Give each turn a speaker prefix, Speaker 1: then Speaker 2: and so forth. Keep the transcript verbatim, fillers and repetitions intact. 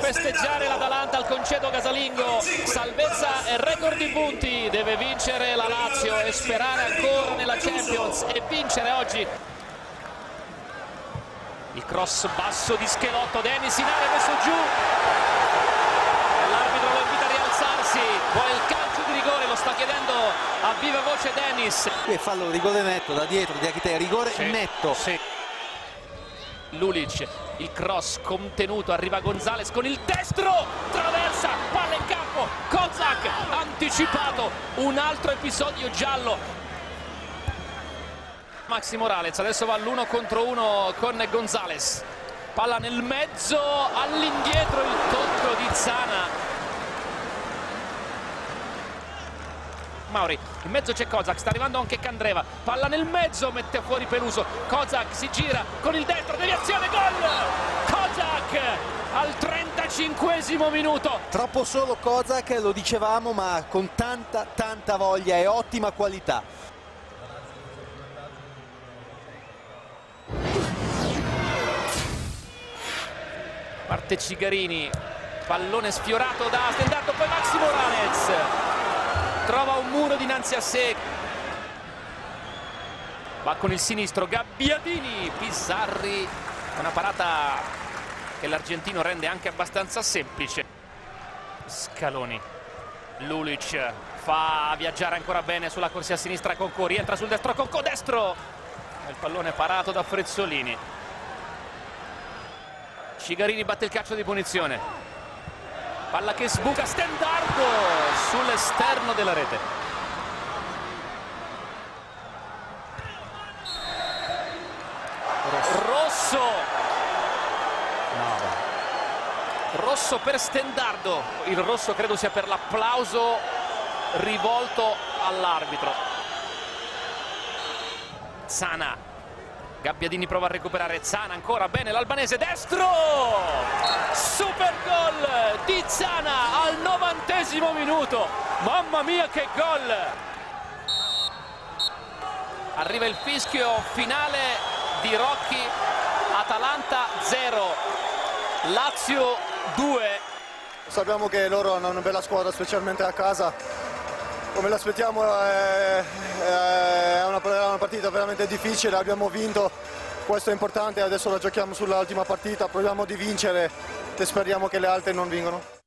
Speaker 1: festeggiare l'Atalanta al concedo casalingo, salvezza e record di punti. Deve vincere la Lazio e sperare ancora nella Champions e vincere oggi. Il cross basso di Schelotto, Dennis in area, messo giù, l'arbitro lo invita a rialzarsi, vuole il calcio di rigore, lo sta chiedendo a viva voce Dennis.
Speaker 2: Qui fallo, rigore netto da dietro di Achitè, rigore
Speaker 1: sì,
Speaker 2: netto.
Speaker 1: Sì. Lulic, il cross contenuto, arriva Gonzalez con il destro, traversa, palla in campo, Kozak anticipato, un altro episodio giallo. Maxi Moralez adesso va all'uno contro uno con Gonzalez, palla nel mezzo, all'indietro il tocco di Zana. Mauri, in mezzo c'è Kozak, sta arrivando anche Candreva, palla nel mezzo, mette fuori Peluso, Kozak si gira con il destro, deviazione, gol! Kozak al trentacinquesimo minuto.
Speaker 2: Troppo solo Kozak, lo dicevamo, ma con tanta tanta voglia e ottima qualità.
Speaker 1: Parte Cigarini, pallone sfiorato da Stendardo, poi Maxi Moralez trova un muro dinanzi a sé, va con il sinistro, Gabbiadini, Pizarri, una parata che l'argentino rende anche abbastanza semplice. Scaloni, Lulic fa viaggiare ancora bene sulla corsia a sinistra Concò, rientra sul destro Concò, destro, il pallone parato da Frezzolini. Cigarini batte il calcio di punizione, palla che sbuca, Stendardo sull'esterno della rete. Rosso, Rosso. No. Rosso per Stendardo, il rosso credo sia per l'applauso rivolto all'arbitro. Zana, Gabbiadini prova a recuperare, Zana ancora bene, l'albanese, destro, super gol di Zana al novantesimo minuto, mamma mia che gol. Arriva il fischio finale di Rocchi, Atalanta zero, Lazio due.
Speaker 3: Sappiamo che loro hanno una bella squadra, specialmente a casa, come l'aspettiamo è, è una, una partita veramente difficile, abbiamo vinto, questo è importante, adesso la giochiamo sull'ultima partita, proviamo di vincere e speriamo che le altre non vingano.